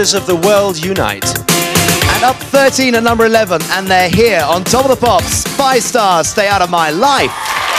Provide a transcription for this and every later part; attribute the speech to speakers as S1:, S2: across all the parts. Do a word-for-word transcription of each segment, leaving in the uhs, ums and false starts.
S1: of the world unite.
S2: And up thirteen at number eleven, and they're here on Top of the Pops. Five stars, Stay Out of My Life.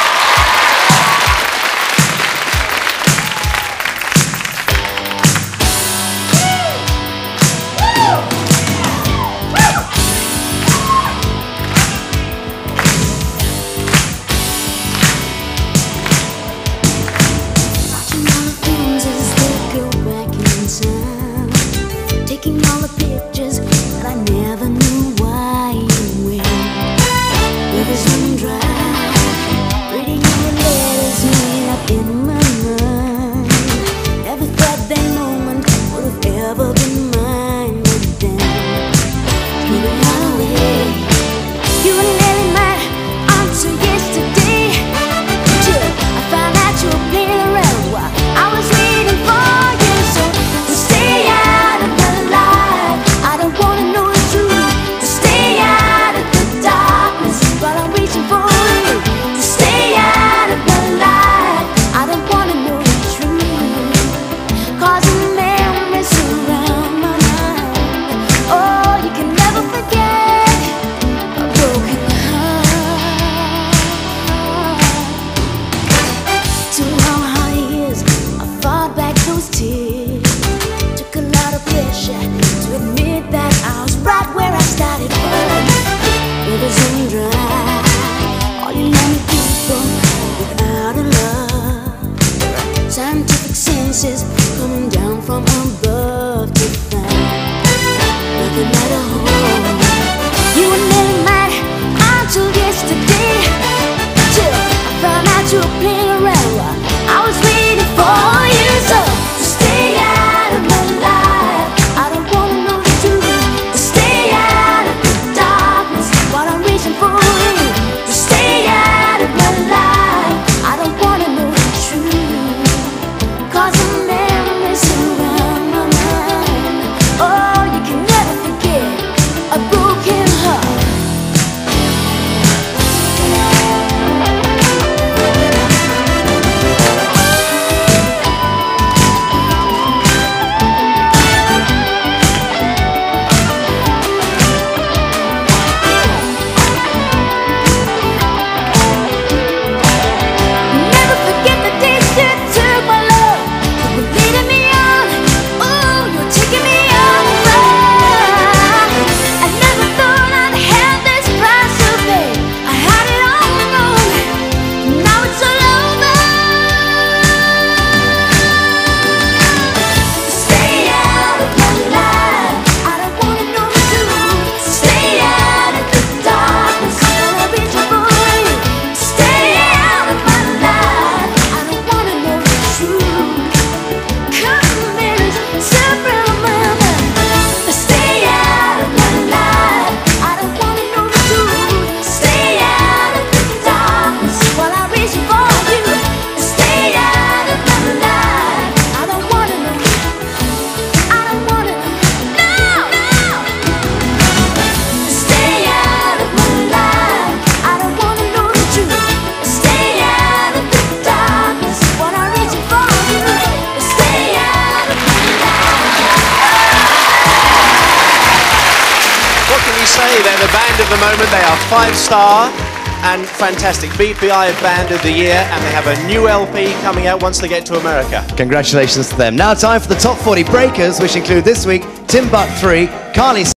S3: Taking all the pictures that I never knew why you went. Rivers running dry, reading all the letters made up in my mind. Never thought that moment would have ever been mine, but then you were out away. You were nearly mine until yesterday, till I found out you were playing around while I was waiting for you. So to stay out of my life, I don't wanna know the truth. To stay out of the darkness while I'm reaching for you. To stay out of my life, I don't wanna know the truth. Causing memories surround my mind. Oh, you can never forget a broken heart. Too long hard years, I fought back those tears. Took a lot of pressure to admit that I was right where I started from. Rivers running dry, all you lonely people without a love. Scientific senses coming down from above to find nothing at all. You were nearly mine until yesterday, till I found out you were playing around while I was waiting for you. So to stay out of my life, I don't wanna know the truth. To stay out of the darkness while I'm reaching for you. To stay out of my life, I don't wanna know the truth. Cause the memories surround my mind. Oh, you can never forget a broken heart. Never forget the days you took my love. You were leading me on. Oh, you were taking me on a ride. I never thought I'd have this price to pay. I had it all wrong. Now it's all over. Stay out of my life, I don't wanna know the truth. Stay out of the darkness while I'm reaching for you. Stay out of my life, I don't wanna know the truth. Cause the mirrors surround my mind. Stay out of my life, I don't wanna know the truth. Stay out of the darkness while I'm reaching for you. Stay out of my life, I don't wanna know. I don't wanna know. No, no. Stay out of my life, I don't wanna know the truth. Stay out of the darkness while I'm reaching for you. Stay out of my
S1: What can we say? They're the band of the moment. They are five-star and fantastic. B P I Band of the Year, and they have a new L P coming out once they get to America.
S2: Congratulations to them. Now time for the Top forty Breakers, which include this week Tim Buck three, Carly